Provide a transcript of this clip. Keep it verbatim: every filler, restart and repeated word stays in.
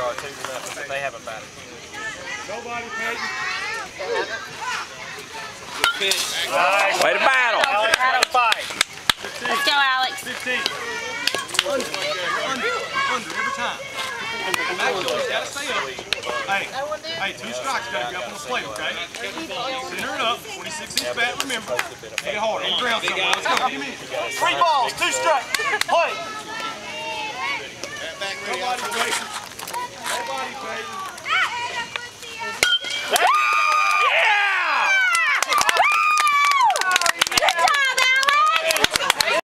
are two to nothing, but they haven't batted. Nobody, Peyton. Good pitch. Nice. Way to battle. Alex, battle fight. Let's go, Alex. fifteen. Under, under, under every time. Back to it, gotta stay up. Hey, hey, two strikes gotta be up on the plate, okay? Center it up, twenty-six inch bat, remember. Hit it hard, on the ground somewhere. Let's go, get him in. Three balls, two strikes. Play. Nobody,